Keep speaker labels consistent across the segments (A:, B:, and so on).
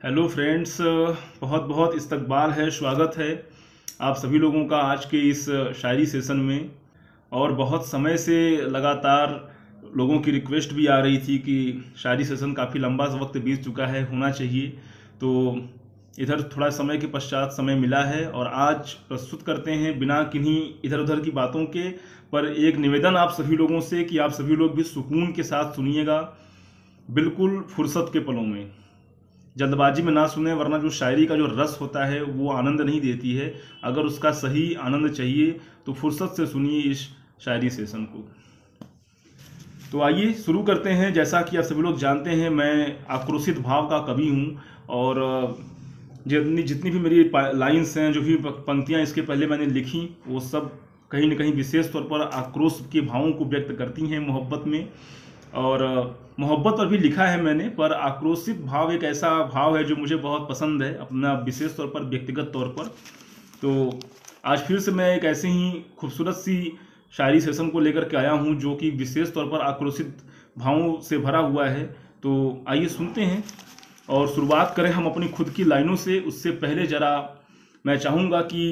A: Hello friends, बहुत बहुत इस्तकबाल है, स्वागत है आप सभी लोगों का आज के इस शायरी सेशन में। और बहुत समय से लगातार लोगों की रिक्वेस्ट भी आ रही थी कि शायरी सेशन काफ़ी लंबा वक्त बीत चुका है, होना चाहिए। तो इधर थोड़ा समय के पश्चात समय मिला है और आज प्रस्तुत करते हैं बिना किन्हीं इधर उधर की बातों के। पर एक निवेदन आप सभी लोगों से कि आप सभी लोग भी सुकून के साथ सुनिएगा, बिल्कुल फुर्सत के पलों में, जल्दबाजी में ना सुने, वरना जो शायरी का जो रस होता है वो आनंद नहीं देती है। अगर उसका सही आनंद चाहिए तो फुर्सत से सुनिए इस शायरी सेशन को। तो आइए शुरू करते हैं। जैसा कि आप सभी लोग जानते हैं, मैं आक्रोशित भाव का कवि हूँ और जितनी भी मेरी लाइन्स हैं, जो भी पंक्तियाँ इसके पहले मैंने लिखी, वो सब कहीं न कहीं विशेष तौर पर आक्रोश के भावों को व्यक्त करती हैं मोहब्बत में। और मोहब्बत पर भी लिखा है मैंने, पर आक्रोशित भाव एक ऐसा भाव है जो मुझे बहुत पसंद है अपना विशेष तौर पर, व्यक्तिगत तौर पर। तो आज फिर से मैं एक ऐसे ही खूबसूरत सी शायरी सेशन को लेकर के आया हूँ जो कि विशेष तौर पर आक्रोशित भावों से भरा हुआ है। तो आइए सुनते हैं और शुरुआत करें हम अपनी खुद की लाइनों से। उससे पहले ज़रा मैं चाहूँगा कि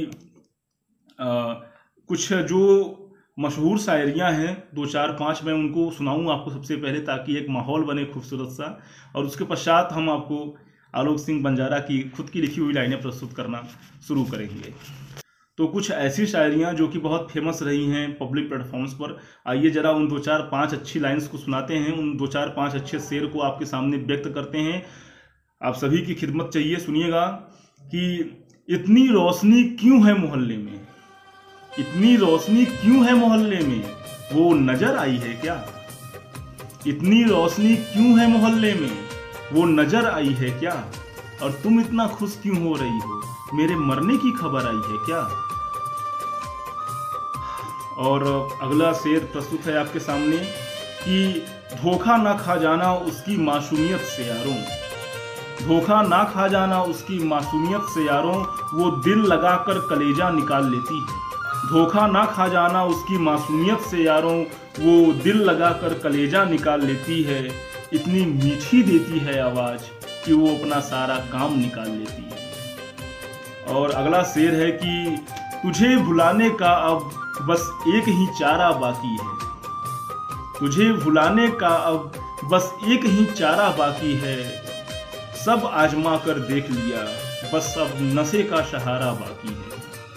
A: कुछ जो मशहूर शायरियाँ हैं, 2-4-5 मैं उनको सुनाऊँ आपको सबसे पहले, ताकि एक माहौल बने खूबसूरत सा। और उसके पश्चात हम आपको आलोक सिंह बंजारा की खुद की लिखी हुई लाइनें प्रस्तुत करना शुरू करेंगे। तो कुछ ऐसी शायरियाँ जो कि बहुत फेमस रही हैं पब्लिक प्लेटफॉर्म्स पर, आइए ज़रा उन 2-4-5 अच्छी लाइन्स को सुनाते हैं, उन 2-4-5 अच्छे शेर को आपके सामने व्यक्त करते हैं। आप सभी की खिदमत चाहिए। सुनिएगा कि इतनी रोशनी क्यों है मोहल्ले में, इतनी रोशनी क्यों है मोहल्ले में, वो नजर आई है क्या? इतनी रोशनी क्यों है मोहल्ले में, वो नजर आई है क्या? और तुम इतना खुश क्यों हो रही हो, मेरे मरने की खबर आई है क्या? और अगला शेर प्रस्तुत है आपके सामने कि धोखा ना खा जाना उसकी मासूमियत से यारों, धोखा ना खा जाना उसकी मासूमियत से यारों, वो दिल लगाकर कलेजा निकाल लेती है। धोखा ना खा जाना उसकी मासूमियत से यारों, वो दिल लगाकर कलेजा निकाल लेती है। इतनी मीठी देती है आवाज़ कि वो अपना सारा काम निकाल लेती है। और अगला शेर है कि तुझे भुलाने का अब बस एक ही चारा बाकी है, तुझे भुलाने का अब बस एक ही चारा बाकी है, सब आजमा कर देख लिया, बस अब नशे का सहारा बाकी है।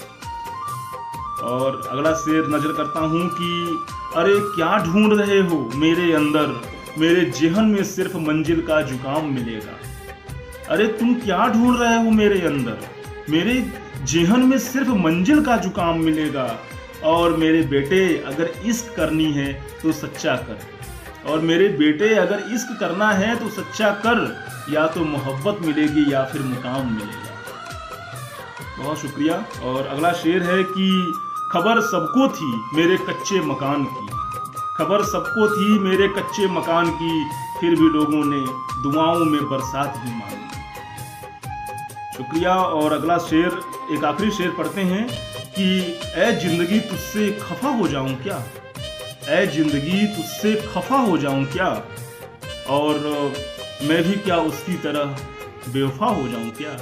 A: और अगला शेर नजर करता हूँ कि अरे क्या ढूंढ रहे हो मेरे अंदर, मेरे जेहन में सिर्फ मंजिल का जुकाम मिलेगा। अरे तुम क्या ढूंढ रहे हो मेरे अंदर, मेरे जेहन में सिर्फ मंजिल का जुकाम मिलेगा। और मेरे बेटे अगर इश्क करनी है तो सच्चा कर, और मेरे बेटे अगर इश्क करना है तो सच्चा कर, या तो मोहब्बत मिलेगी या फिर मुकाम मिलेगा। बहुत शुक्रिया। और अगला शेर है कि खबर सबको थी मेरे कच्चे मकान की, खबर सबको थी मेरे कच्चे मकान की, फिर भी लोगों ने दुआओं में बरसात ही मांगी। शुक्रिया। और अगला शेर, एक आखिरी शेर पढ़ते हैं कि ऐ जिंदगी तुझसे खफा हो जाऊं क्या, ऐ जिंदगी तुझसे खफा हो जाऊं क्या, और मैं भी क्या उसकी तरह बेवफा हो जाऊं क्या।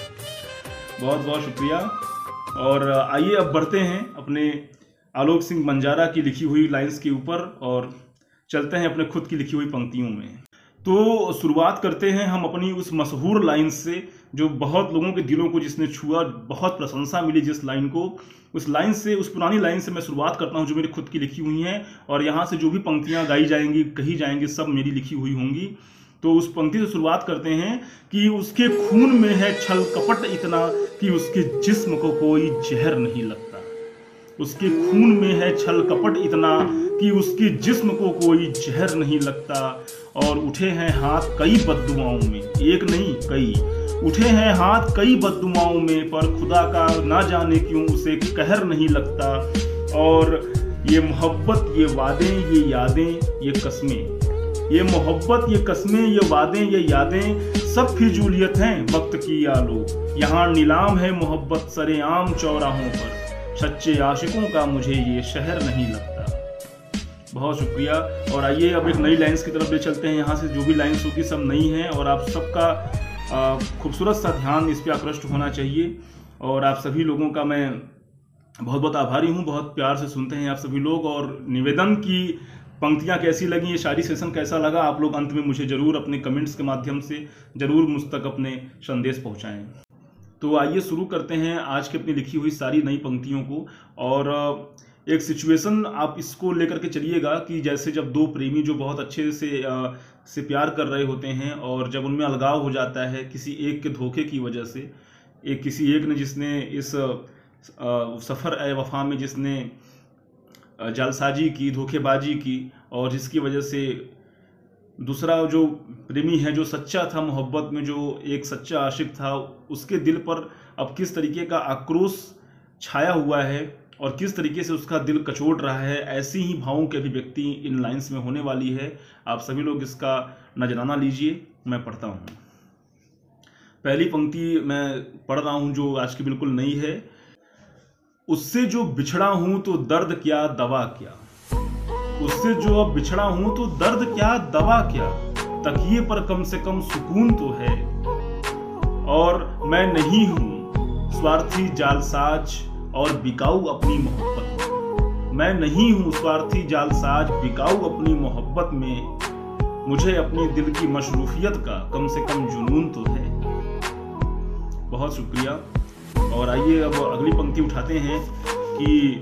A: बहुत बहुत शुक्रिया। और आइए अब बढ़ते हैं अपने आलोक सिंह बंजारा की लिखी हुई लाइंस के ऊपर और चलते हैं अपने खुद की लिखी हुई पंक्तियों में। तो शुरुआत करते हैं हम अपनी उस मशहूर लाइन से जो बहुत लोगों के दिलों को जिसने छुआ, बहुत प्रशंसा मिली जिस लाइन को, उस लाइन से, उस पुरानी लाइन से मैं शुरुआत करता हूं जो मेरी खुद की लिखी हुई हैं। और यहाँ से जो भी पंक्तियाँ गाई जाएंगी, कही जाएंगी, सब मेरी लिखी हुई होंगी। तो उस पंक्ति से शुरुआत करते हैं कि उसके खून में है छल कपट इतना कि उसके जिस्म को कोई जहर नहीं लगता, उसके खून में है छल कपट इतना कि उसके जिस्म को कोई जहर नहीं लगता। और उठे हैं हाथ कई बद्दुआओं में, एक नहीं कई, उठे हैं हाथ कई बद्दुआओं में, पर खुदा का ना जाने क्यों उसे कहर नहीं लगता। और ये मोहब्बत, ये वादे, ये यादें, ये कस्में, ये मोहब्बत, ये कस्में, ये वादें, ये यादें, सब फिजूलियत हैं वक्त की आलो। यहाँ नीलाम है मोहब्बत सरेआम चौराहों पर, सच्चे आशिकों का मुझे ये शहर नहीं लगता। बहुत शुक्रिया। और आइए अब एक नई लाइन्स की तरफ ले चलते हैं। यहाँ से जो भी लाइन्स होगी सब नई हैं और आप सबका खूबसूरत सा ध्यान इस पर आकृष्ट होना चाहिए। और आप सभी लोगों का मैं बहुत बहुत आभारी हूँ, बहुत प्यार से सुनते हैं आप सभी लोग। और निवेदन की पंक्तियाँ कैसी लगी, ये शायरी सेशन कैसा लगा, आप लोग अंत में मुझे ज़रूर अपने कमेंट्स के माध्यम से ज़रूर मुझ तक अपने संदेश पहुँचाएँ। तो आइए शुरू करते हैं आज की अपनी लिखी हुई सारी नई पंक्तियों को। और एक सिचुएशन आप इसको लेकर के चलिएगा कि जैसे जब दो प्रेमी जो बहुत अच्छे से प्यार कर रहे होते हैं और जब उनमें अलगाव हो जाता है किसी एक के धोखे की वजह से, किसी एक ने जिसने इस सफ़र ए वफा में जिसने जालसाजी की, धोखेबाजी की, और जिसकी वजह से दूसरा जो प्रेमी है जो सच्चा था मोहब्बत में, जो एक सच्चा आशिक था, उसके दिल पर अब किस तरीके का आक्रोश छाया हुआ है और किस तरीके से उसका दिल कचोट रहा है, ऐसी ही भावों की अभिव्यक्ति इन लाइंस में होने वाली है। आप सभी लोग इसका नजराना लीजिए। मैं पढ़ता हूँ। पहली पंक्ति मैं पढ़ रहा हूँ जो आज की बिल्कुल नई है। उससे जो बिछड़ा हूँ तो दर्द क्या दवा क्या, उससे जो अब बिछड़ा हूं तो दर्द क्या दवा क्या, तकिए पर कम से कम सुकून तो है। और मैं नहीं हूं स्वार्थी जालसाज और बिकाऊ अपनी मोहब्बत में, मैं नहीं हूं स्वार्थी जालसाज बिकाऊ अपनी मोहब्बत में, मुझे अपनी दिल की मशरूफियत का कम से कम जुनून तो है। बहुत शुक्रिया। और आइए अब अगली पंक्ति उठाते हैं कि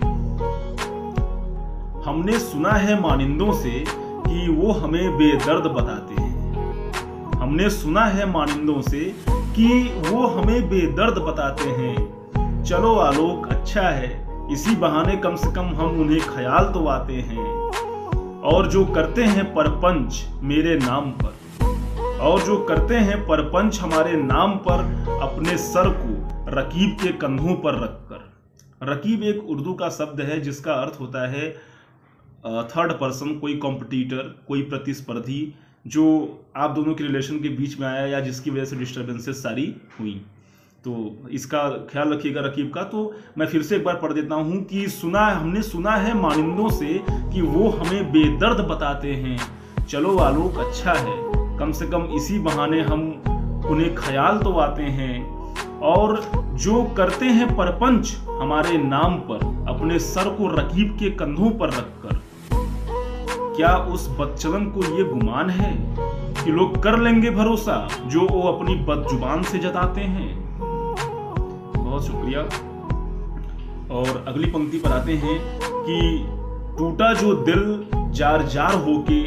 A: हमने सुना है मानिंदों से कि वो हमें बेदर्द बताते हैं, हमने सुना है मानिंदों से कि वो हमें बेदर्द बताते हैं। चलो आलोक अच्छा है, इसी बहाने कम से कम हम उन्हें ख्याल तो आते हैं। और जो करते हैं परपंच मेरे नाम पर, और जो करते हैं परपंच हमारे नाम पर, अपने सर को रकीब के कंधों पर रखकर। रकीब एक उर्दू का शब्द है जिसका अर्थ होता है थर्ड पर्सन, कोई कॉम्पिटिटर, कोई प्रतिस्पर्धी जो आप दोनों के रिलेशन के बीच में आया या जिसकी वजह से डिस्टर्बेंसेस सारी हुई। तो इसका ख्याल रखिएगा रकीब का। तो मैं फिर से एक बार पढ़ देता हूँ कि हमने सुना है मानिंदों से कि वो हमें बेदर्द बताते हैं। चलो आलोक अच्छा है, कम से कम इसी बहाने हम उन्हें ख्याल तो आते हैं। और जो करते हैं परपंच हमारे नाम पर, अपने सर को रकीब के कंधों पर रखकर। क्या उस बदचलन को ये गुमान है कि लोग कर लेंगे भरोसा जो वो अपनी बदजुबान से जताते हैं। बहुत शुक्रिया। और अगली पंक्ति पर आते हैं कि टूटा जो दिल जार जार होके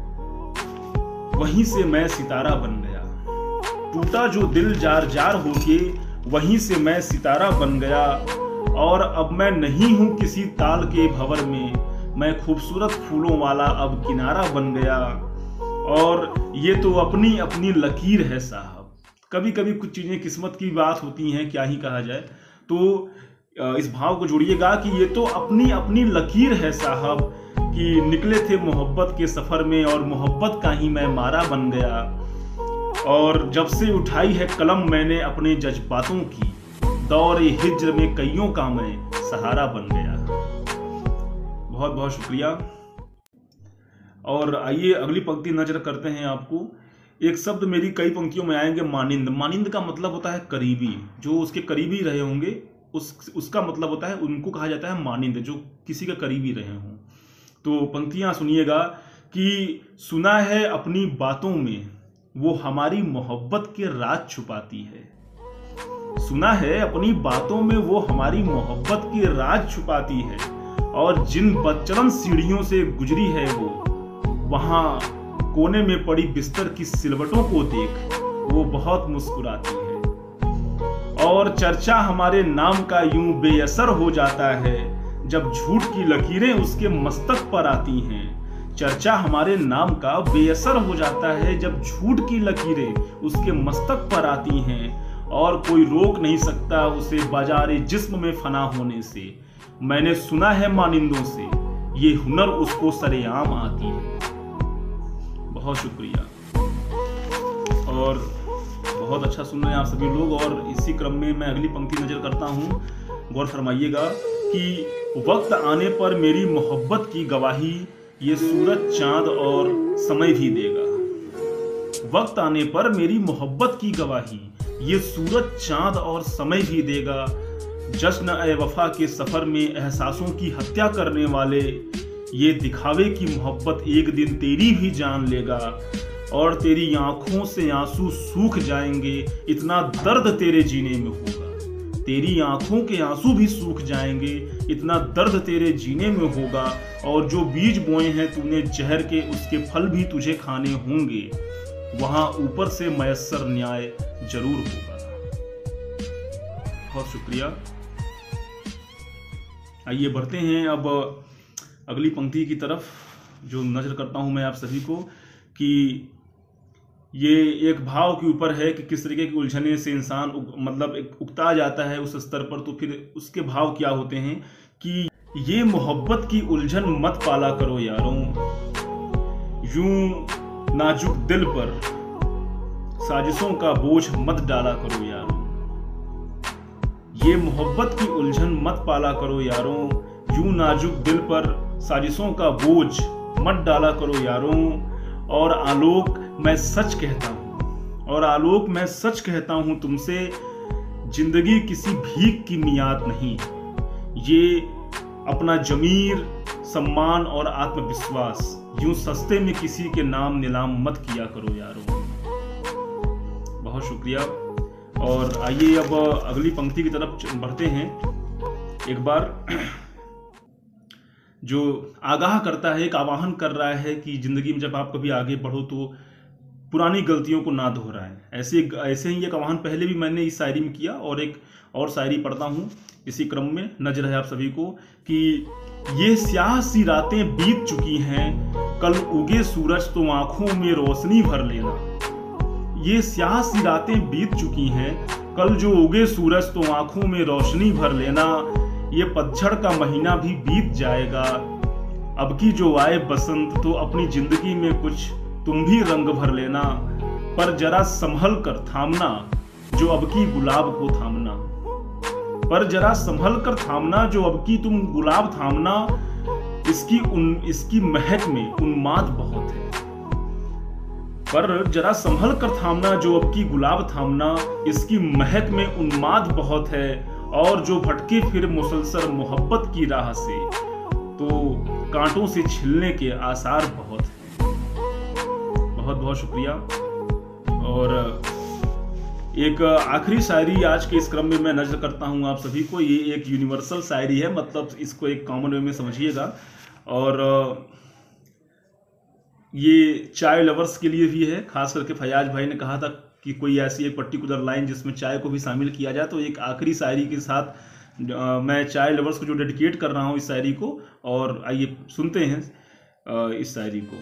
A: वहीं से मैं सितारा बन गया, टूटा जो दिल जार जार होके वहीं से मैं सितारा बन गया। और अब मैं नहीं हूं किसी ताल के भंवर में, मैं खूबसूरत फूलों वाला अब किनारा बन गया। और ये तो अपनी अपनी लकीर है साहब। कभी कभी कुछ चीजें किस्मत की बात होती हैं, क्या ही कहा जाए। तो इस भाव को जोड़िएगा कि ये तो अपनी अपनी लकीर है साहब, कि निकले थे मोहब्बत के सफर में और मोहब्बत का ही मैं मारा बन गया। और जब से उठाई है कलम मैंने अपने जज्बातों की, दौर हिज्र में कईयों का मैं सहारा बन गया। बहुत बहुत शुक्रिया। और आइए अगली पंक्ति नजर करते हैं आपको। एक शब्द मेरी कई पंक्तियों में आएंगे, मानिंद। मानिंद का मतलब होता है करीबी, जो उसके करीबी रहे होंगे उसका मतलब होता है, उनको कहा जाता है मानिंद, जो किसी के करीबी रहे हों। तो पंक्तियां सुनिएगा कि सुना है अपनी बातों में वो हमारी मोहब्बत के राज छुपाती है, सुना है अपनी बातों में वो हमारी मोहब्बत के राज छुपाती है। और जिन बदचलन सीढ़ियों से गुजरी है वो, वहां कोने में पड़ी बिस्तर की सिलवटों को देख वो बहुत मुस्कुराती है। और चर्चा हमारे नाम का यूं बेअसर हो जाता है जब झूठ की लकीरें उसके मस्तक पर आती हैं। चर्चा हमारे नाम का बेअसर हो जाता है जब झूठ की लकीरें उसके मस्तक पर आती हैं। और कोई रोक नहीं सकता उसे बाजारे जिस्म में फना होने से। मैंने सुना है मानिंदों से ये हुनर उसको सरेआम आती है। बहुत शुक्रिया। और बहुत अच्छा सुन रहे हैं आप सभी लोग। और इसी क्रम में मैं अगली पंक्ति नजर करता हूँ, गौर फरमाइएगा कि वक्त आने पर मेरी मोहब्बत की गवाही ये सूरज चांद और समय भी देगा। वक्त आने पर मेरी मोहब्बत की गवाही ये सूरज चांद और समय भी देगा। जश्न ए वफा के सफर में एहसासों की हत्या करने वाले, ये दिखावे की मोहब्बत एक दिन तेरी भी जान लेगा। और तेरी आंखों से आंसू सूख जाएंगे, इतना दर्द तेरे जीने में होगा। तेरी आंखों के आंसू भी सूख जाएंगे, इतना दर्द तेरे जीने में होगा। और जो बीज बोए हैं तूने जहर के, उसके फल भी तुझे खाने होंगे। वहां ऊपर से मयस्सर न्याय जरूर होगा। बहुत शुक्रिया। आइए बढ़ते हैं अब अगली पंक्ति की तरफ, जो नजर करता हूं मैं आप सभी को कि ये एक भाव के ऊपर है कि किस तरीके की उलझने से इंसान मतलब एक उकता जाता है उस स्तर पर। तो फिर उसके भाव क्या होते हैं कि ये मोहब्बत की उलझन मत पाला करो यारों, यूं नाजुक दिल पर साजिशों का बोझ मत डाला करो यारों। ये मोहब्बत की उलझन मत पाला करो यारों, यूं नाजुक दिल पर साजिशों का बोझ मत डाला करो यारों। और आलोक मैं सच कहता हूं, और आलोक मैं सच कहता हूं तुमसे, जिंदगी किसी भीख की मियाद नहीं। ये अपना जमीर, सम्मान और आत्मविश्वास यूं सस्ते में किसी के नाम नीलाम मत किया करो यारों। बहुत शुक्रिया। और आइए अब अगली पंक्ति की तरफ बढ़ते हैं। एक बार जो आगाह करता है, एक आवाहन कर रहा है कि जिंदगी में जब आप कभी आगे बढ़ो तो पुरानी गलतियों को ना दोहराएं। ऐसे ही एक आवाहन पहले भी मैंने इस शायरी में किया, और एक और शायरी पढ़ता हूँ इसी क्रम में। नजर है आप सभी को कि ये स्याह सी रातें बीत चुकी हैं, कल उगे सूरज तो आंखों में रोशनी भर लेना। ये स्याह सी रातें बीत चुकी हैं, कल जो उगे सूरज तो आंखों में रोशनी भर लेना। ये पतझड़ का महीना भी बीत जाएगा, अब की जो आए बसंत तो अपनी जिंदगी में कुछ तुम भी रंग भर लेना। पर जरा संभल कर थामना जो अब की गुलाब को थामना, पर जरा संभल कर थामना जो अब की तुम गुलाब थामना। इसकी महक में उन्माद बहुत है, पर जरा संभल कर थामना जो अब की गुलाब थामना। इसकी महक में उन्माद बहुत है, और जो भटके फिर मुसलसल मोहब्बत की राह से, तो कांटों से छिलने के आसार बहुत हैं। बहुत बहुत शुक्रिया। और एक आखिरी शायरी आज के इस क्रम में मैं नजर करता हूं आप सभी को। ये एक यूनिवर्सल शायरी है, मतलब इसको एक कॉमन वे में समझिएगा। और ये चाय लवर्स के लिए भी है। खास करके फयाज भाई ने कहा था कि कोई ऐसी एक पर्टिकुलर लाइन जिसमें चाय को भी शामिल किया जाए, तो एक आखिरी शायरी के साथ मैं चाय लवर्स को जो डेडिकेट कर रहा हूं इस शायरी को। और आइए सुनते हैं इस शायरी को।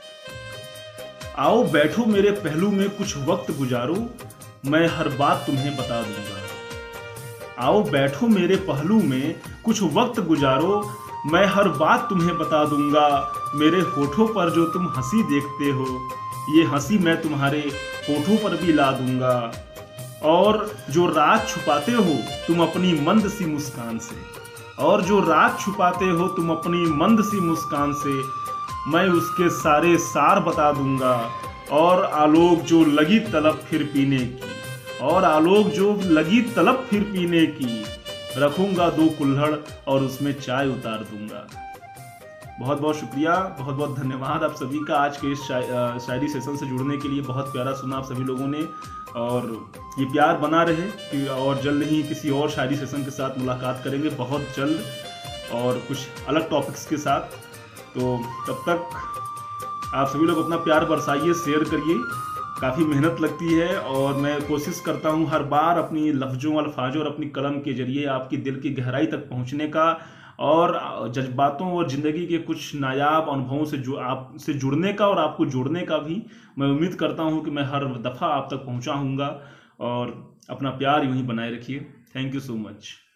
A: आओ बैठो मेरे पहलू में कुछ वक्त गुजारो, मैं हर बात तुम्हें बता दूंगा। आओ बैठो मेरे पहलू में कुछ वक्त गुजारो, मैं हर बात तुम्हें बता दूंगा। मेरे होठों पर जो तुम हंसी देखते हो, ये हंसी मैं तुम्हारे होठों पर भी ला दूंगा। और जो राज छुपाते हो तुम अपनी मंद सी मुस्कान से, और जो राज छुपाते हो तुम अपनी मंद सी मुस्कान से, मैं उसके सारे सार बता दूंगा। और आलोक जो लगी तलब फिर पीने की, और आलोक जो लगी तलब फिर पीने की, रखूंगा 2 कुल्हड़ और उसमें चाय उतार दूंगा। बहुत बहुत शुक्रिया, बहुत बहुत धन्यवाद आप सभी का आज के इस शायरी सेशन से जुड़ने के लिए। बहुत प्यारा सुना आप सभी लोगों ने, और ये प्यार बना रहे। और जल्द ही किसी और शायरी सेशन के साथ मुलाकात करेंगे, बहुत जल्द, और कुछ अलग टॉपिक्स के साथ। तो तब तक आप सभी लोग अपना प्यार बरसाइए, शेयर करिए। काफ़ी मेहनत लगती है, और मैं कोशिश करता हूँ हर बार अपनी लफ्ज़ों, अल्फाजों और अपनी कलम के जरिए आपकी दिल की गहराई तक पहुँचने का, और जज्बातों और ज़िंदगी के कुछ नायाब अनुभवों से जो आपसे जुड़ने का और आपको जोड़ने का भी मैं उम्मीद करता हूँ कि मैं हर दफ़ा आप तक पहुँचाऊँगा। और अपना प्यार यूँ ही बनाए रखिए। Thank you so much.